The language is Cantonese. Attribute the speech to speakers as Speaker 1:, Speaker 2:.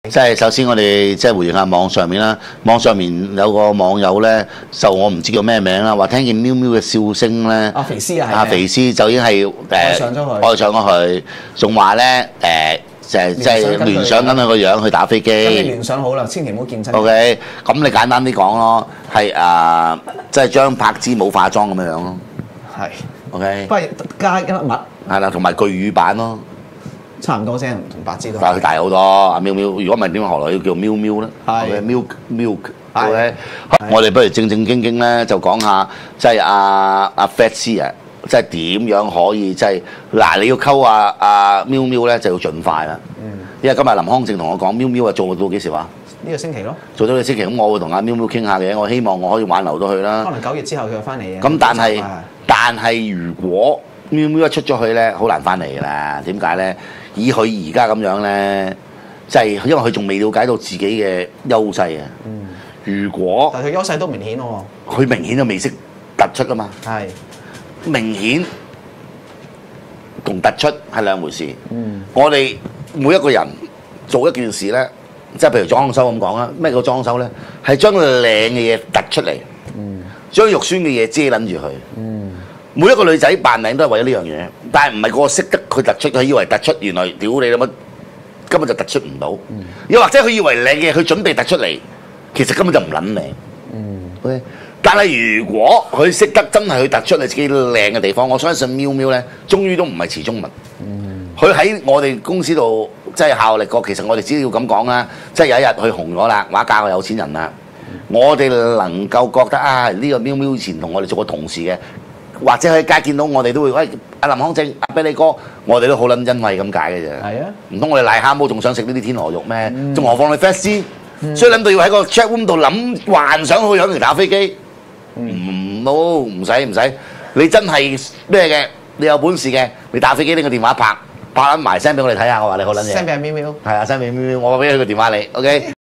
Speaker 1: 即係首先我哋即係回應下網上面啦，網上面有個網友咧，就我唔知叫咩名啦，話聽見喵喵嘅笑聲咧，
Speaker 2: 阿肥師啊，
Speaker 1: 阿肥師就已經係愛上咗佢，仲話咧即係聯想緊佢個樣去打飛機。
Speaker 2: 咁你聯想好啦，千祈唔好見真。
Speaker 1: OK， 咁你簡單啲講咯，係即係將柏芝冇化妝咁樣樣咯。
Speaker 2: 係。
Speaker 1: OK。
Speaker 2: 不過加一粒物。係
Speaker 1: 啦，同埋巨乳版咯。差唔
Speaker 2: 多啫，同白芝都。
Speaker 1: 但係佢大好多，阿喵喵。如果唔係點解何來要叫喵喵咧？係。Milk。OK。我哋不如正正經經咧，就講下即係阿 Fat C 啊，即係點樣可以即係嗱，你要溝阿喵喵咧，就要盡快啦。因為今日林康正同我講，喵喵啊做到幾時話？
Speaker 2: 呢個星期咯。做
Speaker 1: 到呢個星期，咁我會同阿喵喵傾下嘅。我希望我可以挽留到佢啦。
Speaker 2: 可能9月之後佢就翻嚟嘅。
Speaker 1: 咁但係如果喵喵一出咗去咧，好難翻嚟㗎啦。點解咧？以佢而家咁樣咧，即係因為佢仲未了解到自己嘅優勢啊。如果
Speaker 2: 但係佢優勢都明顯喎。
Speaker 1: 佢明顯都未識突出啊嘛。係。明顯同突出係兩回事。我哋每一個人做一件事咧，即係譬如裝修咁講啦。咩叫裝修咧？係將靚嘅嘢突出嚟，將肉酸嘅嘢遮撚住佢。每一個女仔扮靚都係為咗呢樣嘢，但係唔係個個識得佢突出，佢以為突出，原來屌你啦乜，根本就突出唔到。又或者佢以為靚嘅，佢準備突出嚟，其實根本就唔撚靚。OK， 但係如果佢識得真係去突出你自己靚嘅地方，我相信喵喵咧，終於都唔係池中物。佢喺我哋公司度即係效力過，其實我哋只要咁講啦，即係有一日佢紅咗啦，或者嫁個有錢人啦，我哋能夠覺得啊，呢個喵喵以前同我哋做過同事嘅。或者喺街見到我哋都會喂阿林康正、阿比利哥，我哋都好撚欣慰咁解嘅啫。係啊，唔通我哋癩蝦毛仲想食呢啲天鵝肉咩？仲何況你 Fat C，所以諗到要喺個 chat room 度諗幻想去養嚟打飛機，唔使，你真係咩嘅？你有本事嘅，你打飛機拎個電話拍撚埋 send 俾我哋睇下，我話你好撚嘢。send 俾喵喵。係啊，send 俾喵喵，我俾佢個電話你，OK。